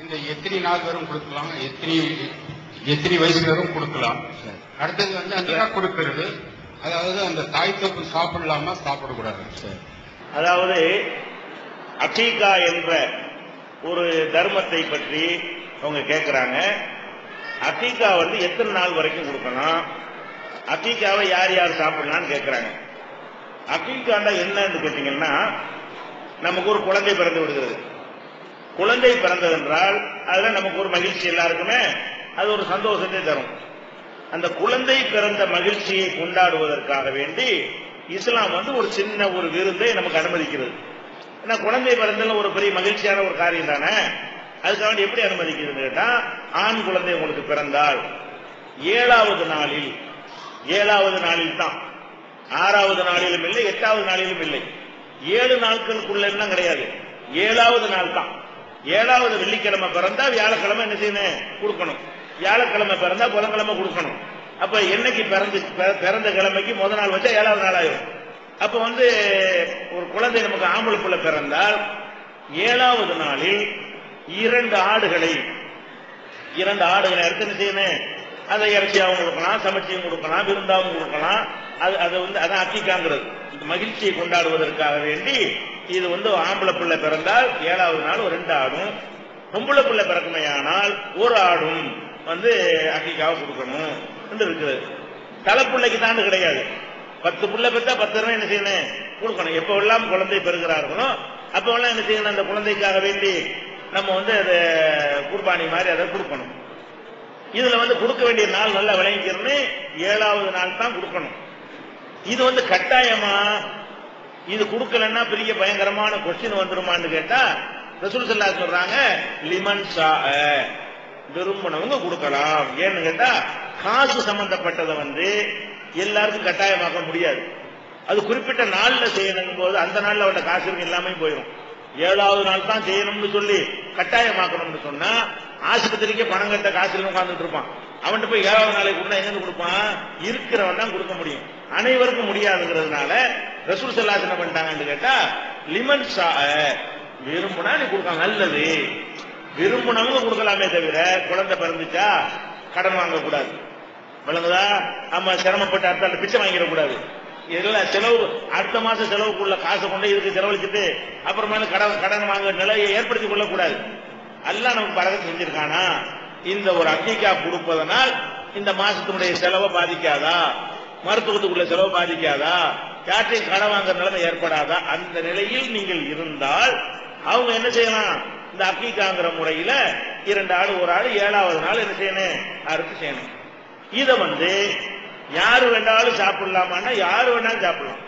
இந்த எத்தனை நாள் வரும் கொடுக்கலாம், எத்தனை வயசு வரும் கொடுக்கலாம். அடுத்தது வந்து அக்கீகா கொடுக்கிறது, அதாவது அந்த தாய் தப்பு சாப்பிடலாமா சாப்பிடக்கூடாது. அதாவது அக்கீகா என்ற ஒரு தர்மத்தை பற்றி அவங்க கேட்கிறாங்க. அக்கீகா வந்து எத்தனை நாள் வரைக்கும் கொடுக்கணும், அக்கீகாவை யார் யார் சாப்பிடலாம்னு கேட்கிறாங்க. அக்கீகாண்டா என்னன்னு கேட்டீங்கன்னா, நமக்கு ஒரு குழந்தை பிறந்து விடுகிறது. குழந்தை பிறந்தது என்றால் அதுல நமக்கு ஒரு மகிழ்ச்சி, எல்லாருக்குமே அது ஒரு சந்தோஷத்தை தரும். அந்த குழந்தை பிறந்த மகிழ்ச்சியை கொண்டாடுவதற்காக வேண்டி இஸ்லாம் வந்து ஒரு சின்ன ஒரு விருந்தை நமக்கு அனுமதிக்கிறது. ஏன்னா குழந்தை பிறந்தது ஒரு பெரிய மகிழ்ச்சியான ஒரு காரியம் தானே. அதுக்காக எப்படி அனுமதிக்கிறது கேட்டா, ஆண் குழந்தை உங்களுக்கு பிறந்தால் 7வது நாளில் தான், 6வது நாளிலும் இல்லை, 8வது நாளிலும் இல்லை, 7 நாட்களுக்குள்ள கிடையாது, 7வது நாள் தான். 7வது வெள்ளிக்கிழமை பிறந்தா வியாழக்கிழமை என்ன செய்யணும், கொடுக்கணும். வியாழக்கிழமை பிறந்தா புதன்கிழமை கொடுக்கணும். அப்ப என்னைக்கு பிறந்த கிழமைக்கு முதல் நாள் வச்சா 7வது நாள் ஆயிரும். அப்ப வந்து ஒரு குழந்தை நமக்கு ஆம்பளை புள்ள பிறந்தால் 7வது நாளில் 2 ஆடுகளை எடுத்து என்ன செய்யணும், அதை இறைச்சியாவும் கொடுக்கலாம், சமைச்சியும் கொடுக்கலாம், விருந்தாவும் கொடுக்கலாம். அது வந்து அதான் அக்கீகாங்கிறது. மகிழ்ச்சியை கொண்டாடுவதற்காக வேண்டி இது வந்து ஆம்பளை பிள்ளை பிறந்தால் 7வது நாள் ஒரு 2 ஆடும், பொம்பளை பிள்ளை பிறக்குமையானால் 1 ஆடும் வந்து அக்கீகாவை கொடுக்கணும் என்று இருக்குது. தலைப்பிள்ளைக்கு தான் கிடையாது. 10 பிள்ளை பெற்றா 10 ரூபாய் என்ன செய்யணும், கொடுக்கணும். எப்ப எல்லாம் குழந்தை பெறுகிறார்களோ அப்ப எல்லாம் என்ன செய்யணும், அந்த குழந்தைக்காக வேண்டி நம்ம வந்து அதை குர்பானி மாதிரி அதை கொடுக்கணும். இதுல வந்து கொடுக்க வேண்டிய நாள் நல்லா விளங்கிக்கிறன்னு 7வது நாள் தான் கொடுக்கணும். இது வந்து கட்டாயமா, இது கொடுக்கலன்னா பெரிய பயங்கரமான கொஸ்டின் வந்துருமான்னு கேட்டா, ரசூல் ஸல்லல்லாஹு அலைஹி சொல்றாங்க, லிமன் ஷா, விரும்பினவங்க கொடுக்கலாம். ஏன்னு கேட்டா, காசு சம்பந்தப்பட்டதை வந்து எல்லாருக்கும் கட்டாயமாக்க முடியாது. அது குறிப்பிட்ட நாள்ல செய்யணும் போது அந்த நாள்ல அவட காசு இல்லாம போயிடும். 7வது நாள் தான் செய்யணும்னு சொல்லி கட்டாயமாக்கணும்னு சொன்னா, ஆஸ்பத்திரிக்கு பணம் கட்ட காசு உட்கார்ந்துட்டு இருப்பான். அவன்கிட்ட போய் 7வது நாளைக்கு கொடுத்தா எங்க கொடுப்பான், இருக்கிறவன் தான் கொடுக்க முடியும். அனைவருக்கும் முடியாதுங்கிறதுனால ரசூல் ஸல்லல்லாஹு அலைஹி வஸல்லம் பண்ணிட்டாங்கன்னு கேட்டா, லிமன் ஷா, விரும்புனா நீ கொடுக்கலாம், நல்லது. விரும்பினவங்க கொடுக்கலாமே தவிர குழந்தை பிறந்துச்சா கடன் வாங்கக்கூடாது. விளங்குதா? ஆமா, சிரமப்பட்டு அடுத்த பிச்சை வாங்கிடக்கூடாது. இதெல்லாம் செலவு, அடுத்த மாசம் செலவுக்குள்ள காசை கொண்டு இதுக்கு செலவழிச்சுட்டு அப்புறமா கடன் வாங்க நிலையை ஏற்படுத்திக் கொள்ளக்கூடாது. அல்லாஹ் நமக்கு பரக்கத் செஞ்சிருக்கானா, இந்த ஒரு அக்கீகா கொடுப்பதனால் இந்த மாசத்தினுடைய செலவை பாதிக்காதா, மருத்துவத்துக்குள்ள செலவு பாதிக்காதா, யாற்றையும் கடன் வாங்குற நிலைமை ஏற்படாதா? அந்த நிலையில் நீங்கள் இருந்தால் அவங்க என்ன செய்யலாம், இந்த அக்கீகாங்கிற முறையில 2 ஆடு 1 ஆடு 7வது நாள் என்ன செய்யணும், அறுத்து செய்யணும். இத வந்து யாரு வேண்டாலும் சாப்பிடலாமான்னா யாரு வேணாலும் சாப்பிடலாம்.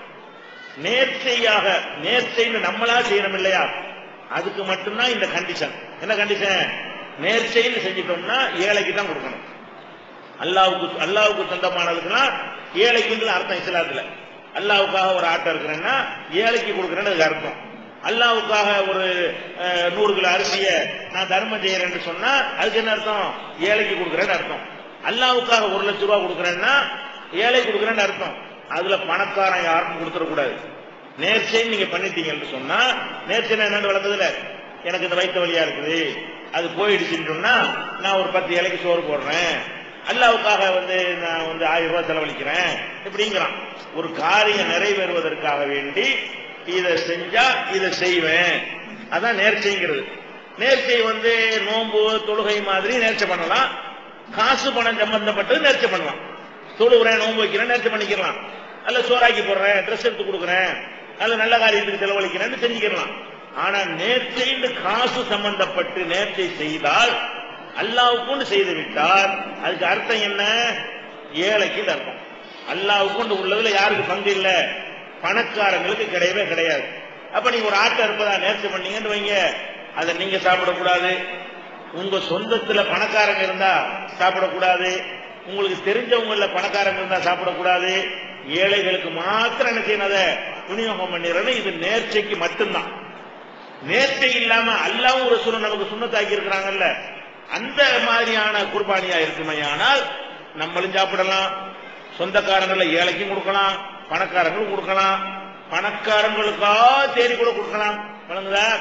நேர்ச்சைன்னு நம்மளா செய்யணும் இல்லையா, அதுக்கு மட்டும்தான் இந்த கண்டிஷன். என்ன கண்டிஷன்? நேர்ச்சைன்னு செஞ்சிட்டோம்னா ஏழைக்கு தான் கொடுக்கணும். அல்லாவுக்கு சொந்தமானதுக்குன்னா ஏழைக்குன்னு அர்த்தம் இஸ்லாத்துல. அல்லாவுக்காக ஒரு ஆட்டம் இருக்கிறேன்னா ஏழைக்கு கொடுக்குறேன்னு அர்த்தம். அல்லாவுக்காக ஒரு 100 கிலோ அரிசிய நான் தர்மம் செய்யறேன்னு சொன்னா அதுக்கு என்ன அர்த்தம், ஏழைக்கு கொடுக்குறேன்னு அர்த்தம். அல்லாவுக்காக 1 லட்சம் ரூபாய் கொடுக்குறேன்னா ஏழை கொடுக்குறேன்னு அர்த்தம். அதுல பணக்காரன் யாருக்கும் கொடுத்துடக்கூடாது. நேர்ச்சைன்னு நீங்க பண்ணிட்டீங்கன்னு சொன்னா, நேர்ச்சை என்னன்னு வளர்ந்ததுல, எனக்கு இந்த வயிற்று வலியா இருக்குது அது போயிடுச்சுன்னு சொன்னா நான் ஒரு 10 ஏழைக்கு சோறு போடுறேன், அல்லாவுக்காக வந்து நான் வந்து 1000 ரூபாய் செலவழிக்கிறேன் இப்படிங்கிறான். ஒரு காரியம் நிறைவேறுவதற்காக வேண்டி இதை செஞ்சா இதை செய்வேன், அதான் நேர்ச்சைங்கிறது. நேர்ச்சை வந்து நோன்பு தொழுகை மாதிரி நேர்ச்சை பண்ணலாம், காசு பணம் சம்பந்தப்பட்டது நேர்ச்சை பண்ணலாம். தொழுகிறேன், நோன்பு வைக்கிறேன், நேர்ச்சை பண்ணிக்கலாம். அல்ல சோறாக்கி போடுறேன், ட்ரெஸ் எடுத்து கொடுக்குறேன், அல்ல நல்ல காரியத்துக்கு செலவழிக்கிறேன்னு செஞ்சுக்கலாம். ஆனா நேர்ச்சைன்னு காசு சம்பந்தப்பட்டு நேர்ச்சை செய்தால், அல்லாவுக்கு செய்து விட்டால் அதுக்கு அர்த்தம் என்ன, ஏழைக்கு அர்த்தம். அல்லாவுக்கு உள்ளதுல யாருக்கு பங்கு இல்ல, பணக்காரங்களுக்கு கிடையவே கிடையாது. அப்ப நீங்க ஒரு ஆட்டை இருப்பதா நேர்ச்சி பண்ணீங்கன்னு வைங்க, அதை நீங்க சாப்பிடக்கூடாது, உங்க சொந்தத்துல பணக்காரங்க இருந்தா சாப்பிடக்கூடாது, உங்களுக்கு தெரிஞ்சவங்கள பணக்காரங்க இருந்தா சாப்பிடக்கூடாது, ஏழைகளுக்கு மாத்திரம் என்ன செய்யணும், அதை விநியோகம் பண்ணிடுறது. இது நேர்ச்சைக்கு மட்டும்தான். நேர்ச்சை இல்லாம அல்லாஹ்வும் ஒரு ரசூலும் நமக்கு சுன்னத்தாக்கி இருக்கிறாங்கல்ல, அந்த மாதிரியான குர்பானியா இருக்குமையானால் நம்மளும் சாப்பிடலாம், சொந்தக்காரங்கள ஏழைக்கும் கொடுக்கலாம், பணக்காரங்களும் கொடுக்கலாம், பணக்காரங்களுக்கா தேடி கூட கொடுக்கலாம். வழங்குதா?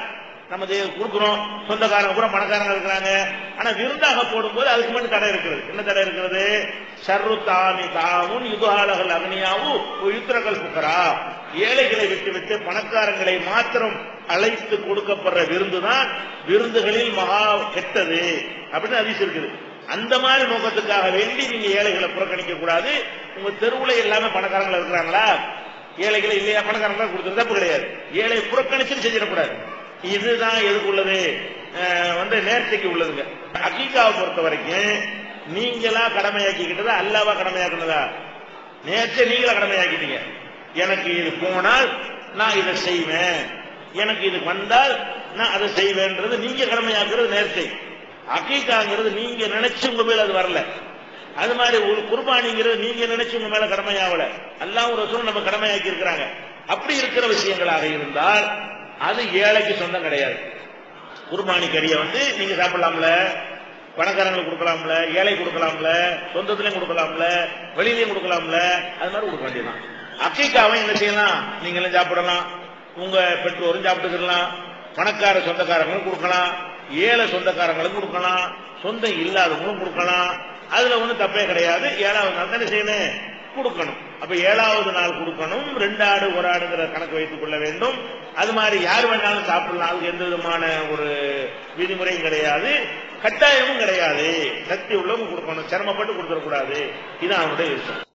நம்ம கொடுக்கிறோம், சொந்தக்காரங்க கூட பணக்காரங்க இருக்கிறாங்க. ஆனா விருந்தாக போடும்போது அதுக்கு மட்டும் தடை இருக்கிறது. என்ன தடை இருக்கிறது? ஷர்ரு தாமி தாமுன் யுகாலகள் அக்னியாவு யுத்ரகல் புக்கரா, ஏழைகளை விட்டு பணக்காரங்களை மாத்திரம் அழைத்து கொடுக்கப்படுற விருந்து தான் விருந்துகளில் மகா கெட்டது அப்படின்னு ஹதீஸ் இருக்குது. அந்த மாதிரி நோக்கத்துக்காக வேண்டி நீங்க ஏழைகளை புறக்கணிக்க கூடாது. உங்க தெருவுல எல்லாமே பணக்காரங்களா இருக்கிறாங்களா, ஏழைகளை இல்லையா, பணக்காரங்களா கொடுத்தது தப்பு கிடையாது. ஏழை புறக்கணிச்சு செஞ்சிடக்கூடாது. இதுதான் எதுக்குள்ளது? நேர்த்திக்கு உள்ளதுங்க. அகீகாவை பொறுத்த வரைக்கும் நீங்களா கடமையாக்கிக்கிட்டதா அல்லாவா கடமையாக்குனதா? நேர்த்தியை நீங்களா கடமையாக்கிட்டீங்க. எனக்கு இது போனால் நான் இதை செய்வேன், எனக்கு இது வந்தால் நான் அதை செய்வேன்றது நீங்க கடமையாக்குறது நேர்த்தி. அகீகாங்கிறது நீங்க நினைச்சு உங்க மேல அது வரல. அது மாதிரி ஒரு குர்பானிங்கிறது நீங்க நினைச்சு உங்க மேல கடமையாவல, அல்லாஹ் ரசூல் நம்ம கடமையாக்கி இருக்கிறாங்க. அப்படி இருக்கிற விஷயங்களாக இருந்தால் அது ஏழைக்கு சொந்தம் கிடையாது. குர்பானி கறியை நீங்க சாப்பிடலாம்ல, பணக்காரங்களுக்கு கொடுக்கலாம்ல, ஏழை கொடுக்கலாம்ல, சொந்தத்திலையும் கொடுக்கலாம்ல, வெளியிலையும் கொடுக்கலாம்ல, அது மாதிரி கொடுக்க வேண்டியதான். அக்கீக்காவை என்ன செய்யலாம்? நீங்களும் சாப்பிடலாம், உங்க பெற்றோரும் சாப்பிட்டுக்கலாம், பணக்கார சொந்தக்காரங்களும் கொடுக்கலாம், ஏழை சொந்தக்காரங்களும் கொடுக்கலாம், சொந்தம் இல்லாதவங்களும் கொடுக்கலாம். அதுல ஒன்றும் தப்பே கிடையாது. 7வது நாள் தானே செய்யணும், கொடுக்கணும். அப்ப 7வது நாள் கொடுக்கணும். 2 ஆடு 1 ஆடுங்கிற கணக்கு வைத்துக் கொள்ள வேண்டும். அது மாதிரி யார் வேணாலும் சாப்பிடலாம். அதுக்கு எந்த விதமான ஒரு விதிமுறையும் கிடையாது, கட்டாயமும் கிடையாது. சக்தி உள்ளவங்க கொடுக்கணும், சிரமப்பட்டு கொடுத்துடக்கூடாது. இது அவனுடைய விஷயம்.